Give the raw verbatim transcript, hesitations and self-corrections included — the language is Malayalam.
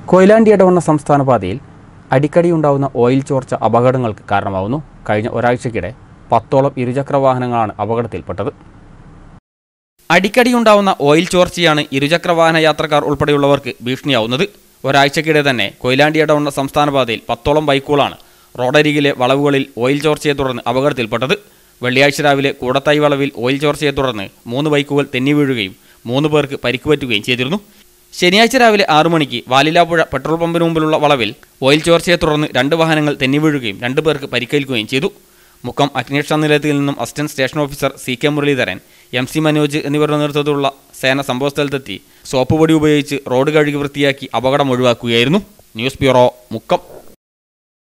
കൊയിലാണ്ടി എടവണ സംസ്ഥാന പാതയിൽ അടിക്കടിയുണ്ടാവുന്ന ഓയിൽ ചോർച്ച അപകടങ്ങൾക്ക് കാരണമാവുന്നു. കഴിഞ്ഞ ഒരാഴ്ചക്കിടെ പത്തോളം ഇരുചക്ര വാഹനങ്ങളാണ് അപകടത്തിൽപ്പെട്ടത്. അടിക്കടിയുണ്ടാവുന്ന ഓയിൽ ചോർച്ചയാണ് ഇരുചക്ര വാഹന യാത്രക്കാർ ഉൾപ്പെടെയുള്ളവർക്ക് ഭീഷണിയാവുന്നത്. ഒരാഴ്ചക്കിടെ തന്നെ കൊയിലാണ്ടി എടവണ സംസ്ഥാന പാതയിൽ പത്തോളം ബൈക്കുകളാണ് റോഡരികിലെ വളവുകളിൽ ഓയിൽ ചോർച്ചയെ തുടർന്ന് അപകടത്തിൽപ്പെട്ടത്. വെള്ളിയാഴ്ച രാവിലെ കൂടത്തായി വളവിൽ ഓയിൽ ചോർച്ചയെ തുടർന്ന് മൂന്ന് ബൈക്കുകൾ തെന്നി വീഴുകയും മൂന്ന് പേർക്ക് പരിക്കുപറ്റുകയും ചെയ്തിരുന്നു. ശനിയാഴ്ച രാവിലെ ആറു മണിക്ക് വാലിലാപ്പുഴ പെട്രോൾ പമ്പിന് മുമ്പിലുള്ള വളവിൽ ഓയിൽ ചോർച്ചയെ തുടർന്ന് രണ്ട് വാഹനങ്ങൾ തെന്നി വീഴുകയും രണ്ടു പേർക്ക് പരിക്കേൽക്കുകയും ചെയ്തു. മുക്കം അഗ്നിരക്ഷാ നിലയത്തിൽ നിന്നും assistant station officer C K Muraleedharan, M C Manoj എന്നിവരുടെ നേതൃത്വത്തിലുള്ള സേന സംഭവസ്ഥലത്തെത്തി സോപ്പ് പൊടി ഉപയോഗിച്ച് റോഡ് കഴുകി വൃത്തിയാക്കി അപകടം ഒഴിവാക്കുകയായിരുന്നു. News bureau, Mukkam.